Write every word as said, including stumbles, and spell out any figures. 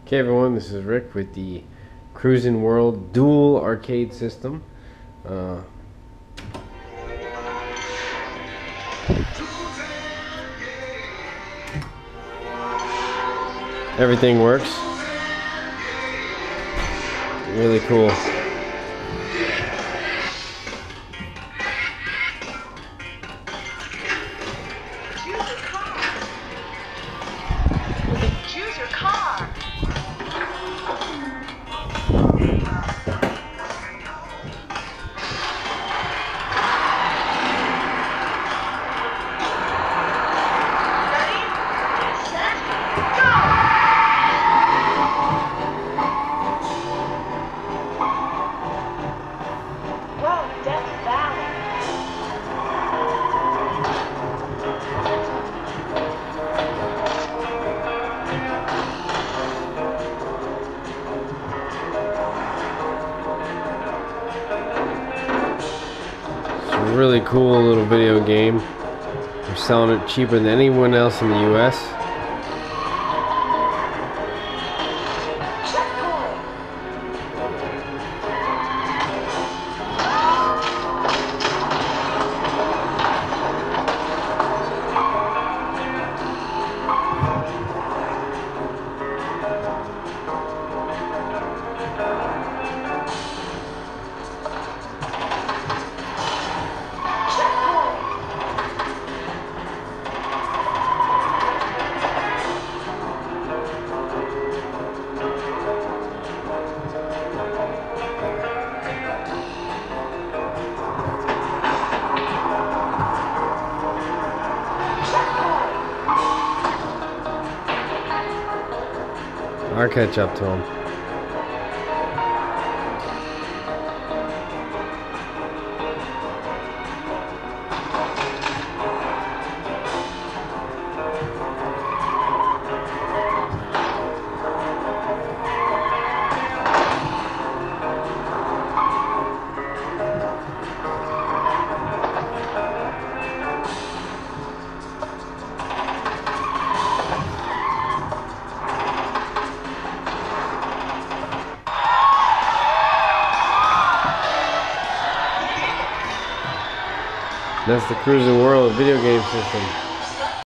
Okay everyone, this is Rick with the Cruisin' World dual arcade system. Uh, everything works. Really cool. Choose your car. Ready, set, go! Whoa, Death Valley. It's a really cool little video game. They're selling it cheaper than anyone else in the U S Checkpoint. I'll catch up to them. That's the Cruisin' World video game system.